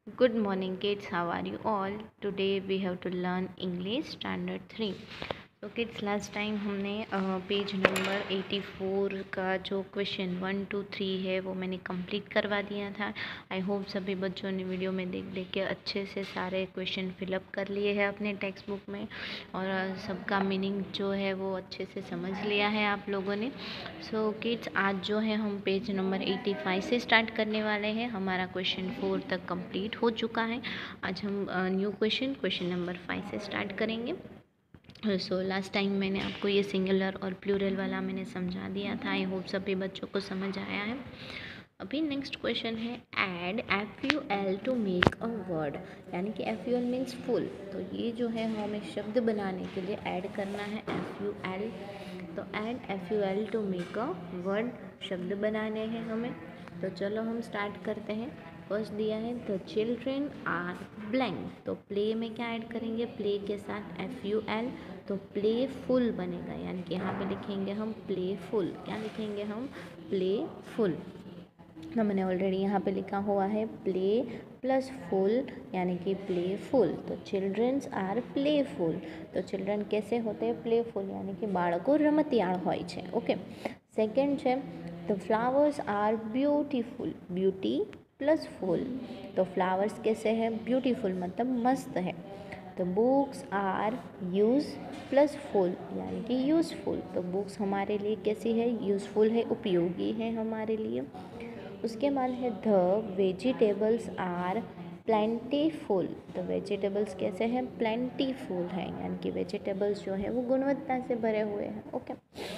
Good morning kids, how are you all? Today we have to learn English Standard 3. तो kids last time हमने page number 84 का जो question 1 2 3 है वो मैंने कंप्लीट करवा दिया था। आई होप सभी बच्चों ने वीडियो में देख देख के अच्छे से सारे क्वेश्चन फिलअप कर लिए हैं अपने टेक्स्ट बुक में और सबका मीनिंग जो है वो अच्छे से समझ लिया है आप लोगों ने। सो किड्स आज जो है हम पेज नंबर 85 से स्टार्ट करने वाले हैं। हमारा क्वेश्चन 4 तक कंप्लीट हो चुका है। आज हम न्यू क्वेश्चन नंबर 5 से स्टार्ट करेंगे। सो लास्ट टाइम मैंने आपको ये सिंगुलर और प्लूरल वाला मैंने समझा दिया था। आई होप सभी बच्चों को समझ आया है। अभी नेक्स्ट क्वेश्चन है add FUL to make a word, यानी कि FUL मीन्स फुल। तो ये जो है हमें शब्द बनाने के लिए ऐड करना है FUL। तो add FUL to make a word, शब्द बनाने हैं हमें। तो चलो हम स्टार्ट करते हैं। फर्स्ट दिया है द चिल्ड्रेन आर ब्लैंक। तो प्ले में क्या ऐड करेंगे? प्ले के साथ FUL, तो प्लेफुल बनेगा, यानी कि यहाँ पे लिखेंगे हम प्लेफुल। क्या लिखेंगे हम? प्लेफुल। तो मैंने ऑलरेडी यहाँ पे लिखा हुआ है प्ले प्लस फुल, यानी कि प्लेफुल। तो चिल्ड्रंस आर प्लेफुल। तो चिल्ड्रन कैसे होते हैं? प्लेफुल, यानी कि बाળકો રમતિયાળ હોય છે। ઓકે, સેકન્ડ છે the flowers are beautiful. Beauty plus ful, तो फ्लावर्स कैसे है? ब्यूटीफुल मतलब मस्त है। तो books are use plus ful, यानी कि यूज़फुल। तो बुक्स हमारे लिए कैसी है? यूज़फुल है, उपयोगी है हमारे लिए। उसके बाद है द वेजिटेबल्स आर प्लेंटीफुल। तो वेजिटेबल्स कैसे हैं? प्लेंटीफुल है, यानी कि वेजिटेबल्स जो है वो गुणवत्ता से भरे हुए हैं। ओके,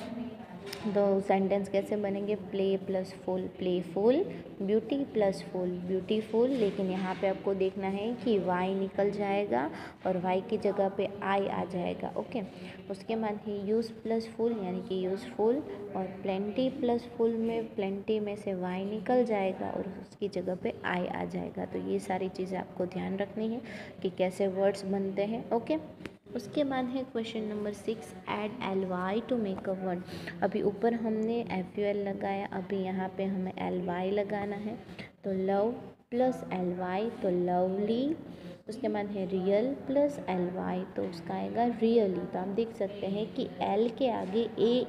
तो सेंटेंस कैसे बनेंगे? Play plus ful playful, beauty plus ful beautiful. लेकिन यहाँ पे आपको देखना है कि वाई निकल जाएगा और वाई की जगह पे आई आ जाएगा। ओके, उसके बाद है यूज़ प्लस फुल, यानी कि यूज़फुल, और प्लेंटी प्लस फुल में प्लेंटी में से वाई निकल जाएगा और उसकी जगह पे आई आ जाएगा। तो ये सारी चीज़ें आपको ध्यान रखनी है कि कैसे वर्ड्स बनते हैं। ओके, उसके बाद है question number 6 add LY to make a word. अभी ऊपर हमने FUL लगाया, अभी यहाँ पे हमें LY लगाना है। तो लव प्लस LY, तो लवली। उसके बाद है रियल प्लस LY, तो उसका आएगा रियली। तो आप देख सकते हैं कि L के आगे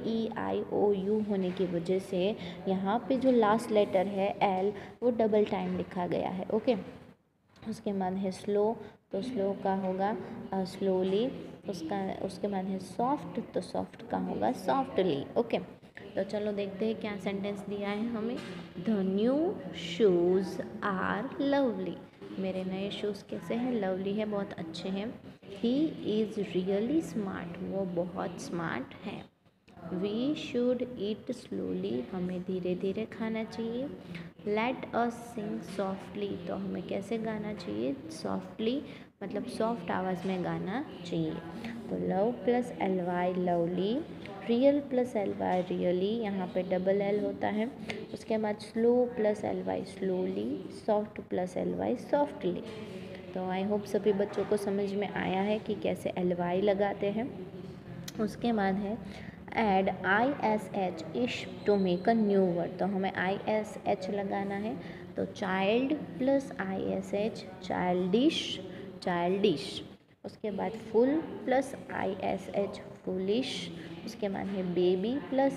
AEIOU होने की वजह से यहाँ पे जो लास्ट लेटर है L वो डबल टाइम लिखा गया है। ओके, उसके बाद है स्लो, तो स्लो का होगा स्लोली। उसके बाद है सॉफ्ट, तो सॉफ्ट का होगा सॉफ्टली। ओके, तो चलो देखते हैं क्या सेंटेंस दिया है हमें। The new shoes are lovely. मेरे नए शूज़ कैसे हैं? लवली है, बहुत अच्छे हैं। ही इज़ रियली स्मार्ट, वो बहुत स्मार्ट है। वी शुड ईट स्लोली, हमें धीरे धीरे खाना चाहिए। लेट अस सिंग सॉफ्टली, तो हमें कैसे गाना चाहिए? सॉफ्टली, मतलब सॉफ्ट आवाज़ में गाना चाहिए। तो love plus LY lovely, real plus LY really, यहाँ पे डबल L होता है। उसके बाद slow plus LY slowly, soft plus LY softly. तो आई होप सभी बच्चों को समझ में आया है कि कैसे LY लगाते हैं। उसके बाद है add ISH ish to make a new word. तो हमें ISH लगाना है। तो child plus ISH childish, childish. उसके बाद फुल प्लस ISH फुलिश। उसके बाद है बेबी प्लस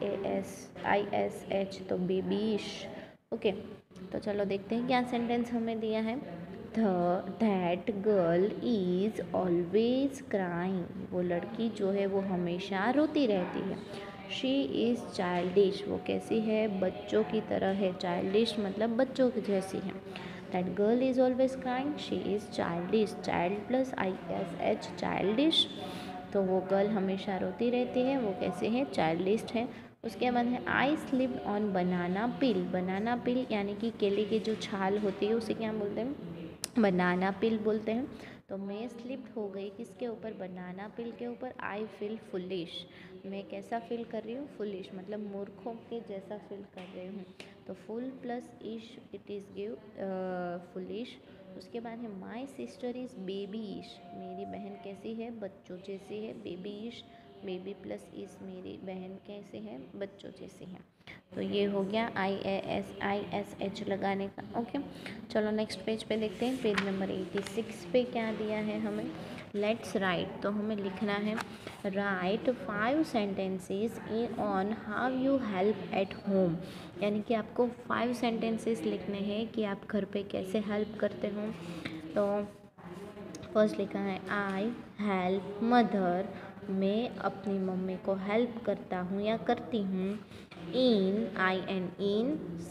ISH, तो बेबीश। ओके, तो चलो देखते हैं क्या सेंटेंस हमें दिया है। That girl is always crying, वो लड़की जो है वो हमेशा रोती रहती है। शी इज़ चाइल्डिश, वो कैसी है? बच्चों की तरह है। चाइल्डिश मतलब बच्चों की जैसी है। That girl is always crying, she is childish, child plus ISH childish. तो वो गर्ल हमेशा रोती रहती है, वो कैसे है? चाइल्डिश है। उसके बाद है आई स्लिप्ड ऑन बनाना पिल। बनाना पिल यानी कि केले की जो छाल होती है उसे क्या बोलते हैं? बनाना पिल बोलते हैं। तो मैं स्लिप्ड हो गई किसके ऊपर? बनाना पिल के ऊपर। आई फील फुलिश, मैं कैसा फील कर रही हूँ? फुलिश मतलब मूर्खों के जैसा फील कर रही हूँ। तो fool plus ish it is give foolish. उसके बाद है माई सिस्टर इज़ बेबी इश, मेरी बहन कैसी है? बच्चों जैसी है। बेबी इश बेबी प्लस इस मेरी बहन कैसे है, बच्चों जैसे हैं। तो ये हो गया IASISH लगाने का। ओके, चलो नेक्स्ट पेज पे देखते हैं। पेज नंबर 86 पे क्या दिया है हमें, लेट्स राइट। तो हमें लिखना है write 5 sentences on how you help at home, यानी कि आपको 5 सेंटेंसेस लिखने हैं कि आप घर पे कैसे हेल्प करते हो। तो फर्स्ट लिखा है आई हेल्प मदर, मैं अपनी मम्मी को हेल्प करता हूँ या करती हूँ। इन इन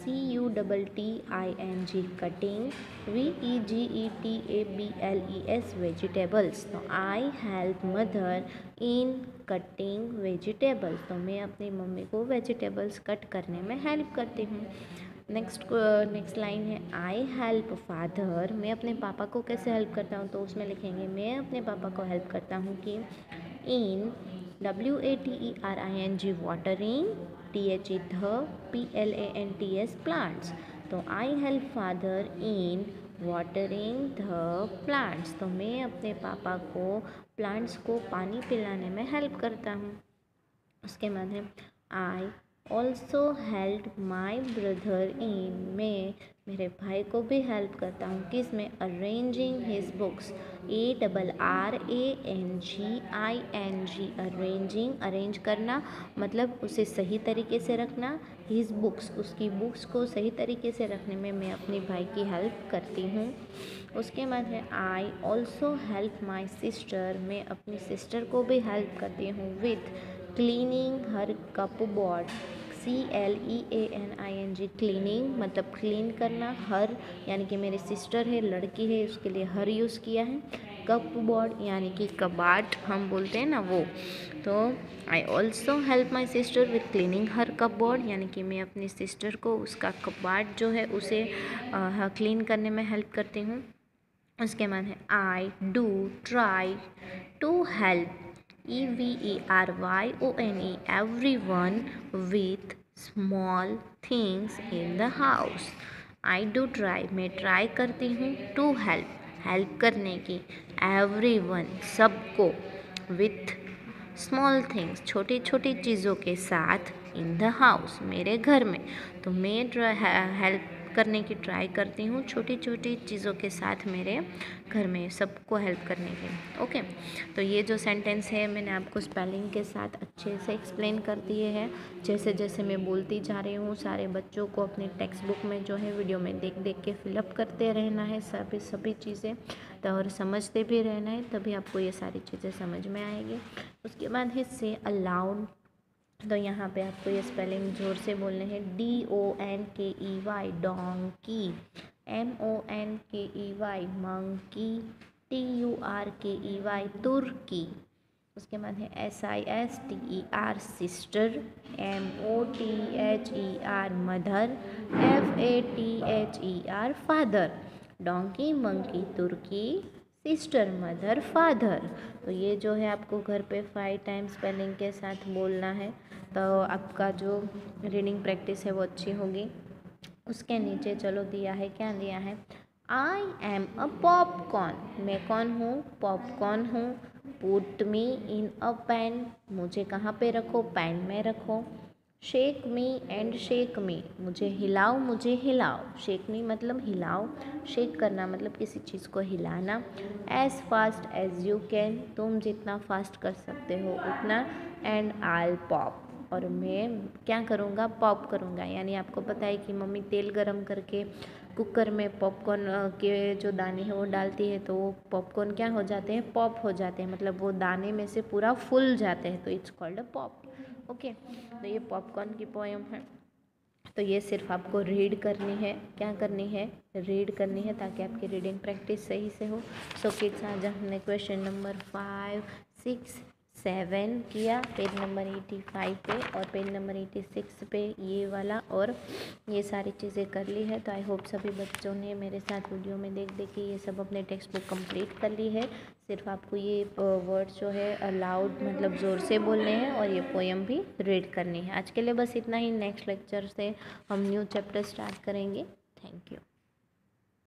CUTTING कटिंग, VEGETABLES वेजिटेबल्स। तो I help mother in cutting vegetables, तो मैं अपनी मम्मी को वेजिटेबल्स कट करने में हेल्प करती हूँ। नेक्स्ट लाइन है आई हेल्प फादर, मैं अपने पापा को कैसे हेल्प करता हूँ। तो उसमें लिखेंगे मैं अपने पापा को हेल्प करता हूँ कि in WATERING watering, THE PLANTS plants. तो I help father in watering the plants, तो मैं अपने पापा को प्लांट्स को पानी पिलाने में हेल्प करता हूँ। उसके बाद है I also help my brother in, मैं मेरे भाई को भी हेल्प करता हूँ किस में, arranging his books, ARRANGING arranging, arrange करना मतलब उसे सही तरीके से रखना, हिज बुक्स उसकी बुक्स को सही तरीके से रखने में मैं अपने भाई की हेल्प करती हूँ। उसके बाद है I also help my sister, मैं अपनी सिस्टर को भी हेल्प करती हूँ with cleaning her cupboard, CLEANING cleaning मतलब क्लीन करना, हर यानी कि मेरी सिस्टर है लड़की है उसके लिए हर यूज़ किया है, कपबोर्ड यानी कि कबाट हम बोलते हैं ना वो। तो I also help my sister with cleaning her cupboard, यानी कि मैं अपनी सिस्टर को उसका कबाट जो है उसे क्लीन करने में हेल्प करती हूँ। उसके बाद है I do try to help EVERYONE everyone with small things in the house। I do try मैं ट्राई करती हूँ, टू हेल्प करने की, एवरीवन सबको, विथ स्मॉल थिंग्स छोटी छोटी चीज़ों के साथ, इन द हाउस मेरे घर में। तो मैं हेल्प करने की ट्राई करती हूँ छोटी छोटी चीज़ों के साथ मेरे घर में सबको हेल्प करने की। ओके, तो ये जो सेंटेंस है मैंने आपको स्पेलिंग के साथ अच्छे से एक्सप्लेन कर दिए हैं। जैसे जैसे मैं बोलती जा रही हूँ सारे बच्चों को अपने टेक्स्ट बुक में जो है वीडियो में देख देख के फिलअप करते रहना है सभी चीज़ें, तो और समझते भी रहना है, तभी आपको ये सारी चीज़ें समझ में आएगी। उसके बाद है से अलाउड, तो यहाँ पे आपको ये स्पेलिंग जोर से बोलने हैं, DONKEY donkey, MONKEY monkey, TURKEY turkey. उसके बाद है SISTER sister, MOTHER mother, FATHER father. Donkey monkey turkey sister mother father. तो ये जो है आपको घर पे 5 टाइम्स स्पेलिंग के साथ बोलना है, तो आपका जो रीडिंग प्रैक्टिस है वो अच्छी होगी। उसके नीचे चलो दिया है, क्या दिया है, आई एम अ पॉपकॉर्न, मैं कौन हूँ, पॉपकॉर्न हूँ। पुट मी इन अ पैन, मुझे कहाँ पे रखो, पैन में रखो। Shake me and shake me, मुझे हिलाओ मुझे हिलाओ, शेक मी मतलब हिलाओ, शेक करना मतलब किसी चीज़ को हिलाना। As fast as you can, तुम जितना फास्ट कर सकते हो उतना। एंड आई पॉप, और मैं क्या करूँगा, पॉप करूँगा। यानी आपको पता है कि मम्मी तेल गरम करके कुकर में पॉपकॉर्न के जो दाने हैं वो डालती है, तो वो पॉपकॉर्न क्या हो जाते हैं, पॉप हो जाते हैं, मतलब वो दाने में से पूरा फूल जाते हैं, तो it's called a pop. Okay, तो ये पॉपकॉर्न की पोएम है। तो ये सिर्फ आपको रीड करनी है, क्या करनी है, रीड करनी है, ताकि आपकी रीडिंग प्रैक्टिस सही से हो। सो किड्स आज हमने क्वेश्चन नंबर 5, 6, 7 किया पेज नंबर 85 पे, और पेज नंबर 86 पे ये वाला, और ये सारी चीज़ें कर ली है। तो आई होप सभी बच्चों ने मेरे साथ वीडियो में देख देख के ये सब अपने टेक्स्ट बुक कंप्लीट कर ली है। सिर्फ आपको ये वर्ड्स जो है अलाउड मतलब ज़ोर से बोलने हैं, और ये पोएम भी रीड करनी है। आज के लिए बस इतना ही, नेक्स्ट लेक्चर से हम न्यू चैप्टर स्टार्ट करेंगे। Thank you.